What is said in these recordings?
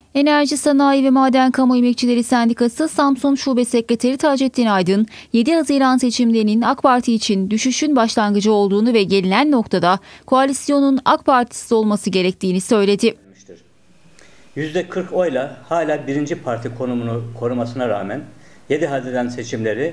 Enerji Sanayi ve Maden Kamu Emekçileri Sendikası Samsun Şube Sekreteri Taceddin Aydın, 7 Haziran seçimlerinin AK Parti için düşüşün başlangıcı olduğunu ve gelinen noktada koalisyonun AK Partisi olması gerektiğini söyledi. %40 oyla hala birinci parti konumunu korumasına rağmen 7 Haziran seçimleri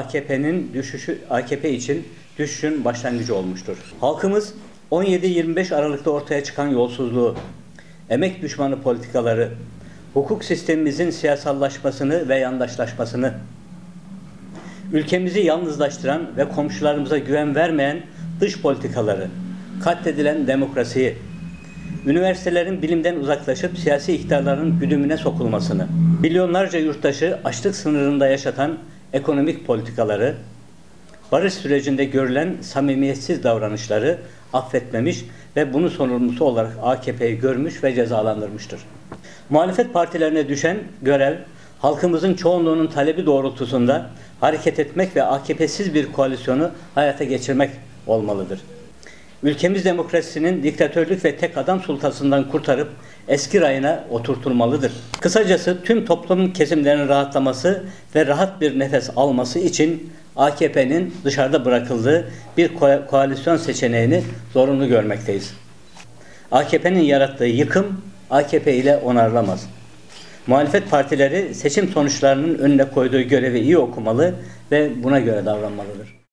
AKP için düşüşün başlangıcı olmuştur. Halkımız 17-25 Aralık'ta ortaya çıkan yolsuzluğu, emek düşmanı politikaları, hukuk sistemimizin siyasallaşmasını ve yandaşlaşmasını, ülkemizi yalnızlaştıran ve komşularımıza güven vermeyen dış politikaları, katledilen demokrasiyi, üniversitelerin bilimden uzaklaşıp siyasi iktidarların güdümüne sokulmasını, milyonlarca yurttaşı açlık sınırında yaşatan ekonomik politikaları, barış sürecinde görülen samimiyetsiz davranışları affetmemiş ve bunun sorumlusu olarak AKP'yi görmüş ve cezalandırmıştır. Muhalefet partilerine düşen görev, halkımızın çoğunluğunun talebi doğrultusunda hareket etmek ve AKP'siz bir koalisyonu hayata geçirmek olmalıdır. Ülkemiz demokrasisinin diktatörlük ve tek adam sultasından kurtarıp eski rayına oturtulmalıdır. Kısacası tüm toplum kesimlerinin rahatlaması ve rahat bir nefes alması için AKP'nin dışarıda bırakıldığı bir koalisyon seçeneğini zorunlu görmekteyiz. AKP'nin yarattığı yıkım AKP ile onarılamaz. Muhalefet partileri seçim sonuçlarının önüne koyduğu görevi iyi okumalı ve buna göre davranmalıdır.